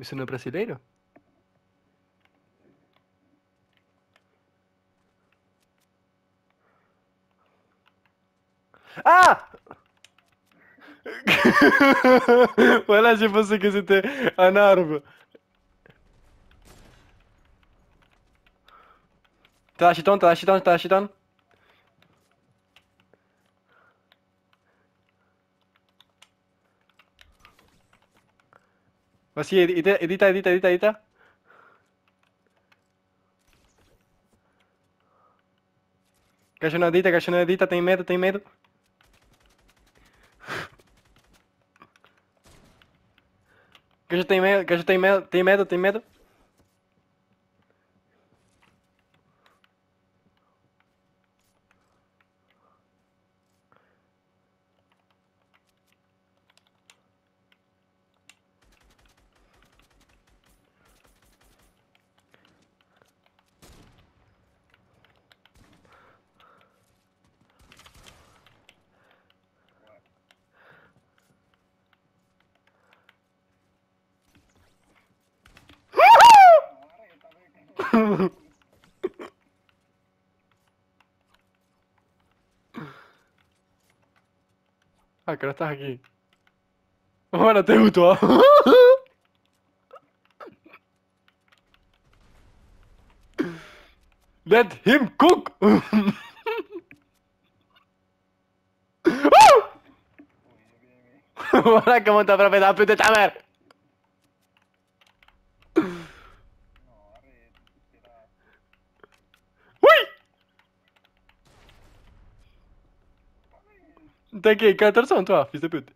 Isso não é brasileiro? Ah! Wala siya po sa kasi te. Anarbo. Taşiton, taşiton, taşiton. Masih edita. Cachonadita, tem medo. Cacho tem medo. Ah, o cara tá aqui. Olha, tem muito, ó. Let him cook! Wala ka monta para pedazo de tamer! Uy! T'inquiète, 14 toi, fils de pute.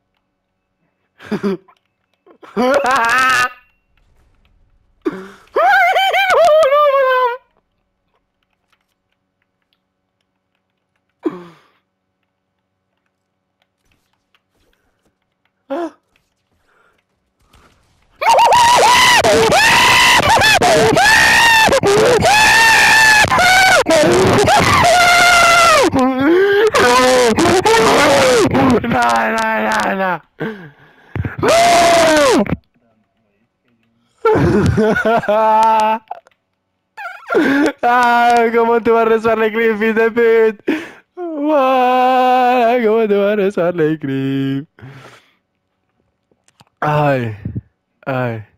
No. Ah, ¿cómo te va a rezarle clip, fils de pute? ¿Cómo te va a rezarle clip? Ay, ay.